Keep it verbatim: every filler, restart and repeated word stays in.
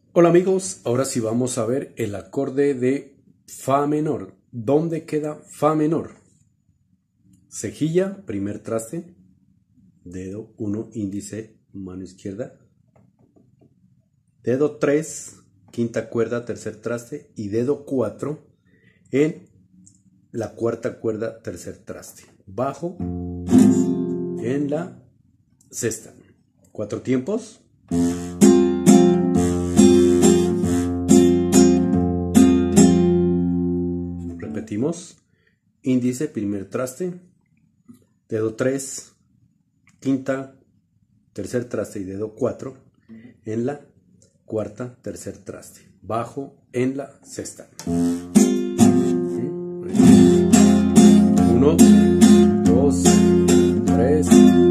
Hola amigos, ahora sí vamos a ver el acorde de Fa menor. ¿Dónde queda Fa menor? Cejilla, primer traste, dedo uno, índice, mano izquierda, dedo tres, quinta cuerda, tercer traste, y dedo cuatro en la cuarta cuerda, tercer traste, bajo en la sexta. Cuatro tiempos. Repetimos: índice, primer traste, dedo tres, quinta, tercer traste y dedo cuatro en la cuarta, tercer traste, bajo en la sexta. uno, dos, tres,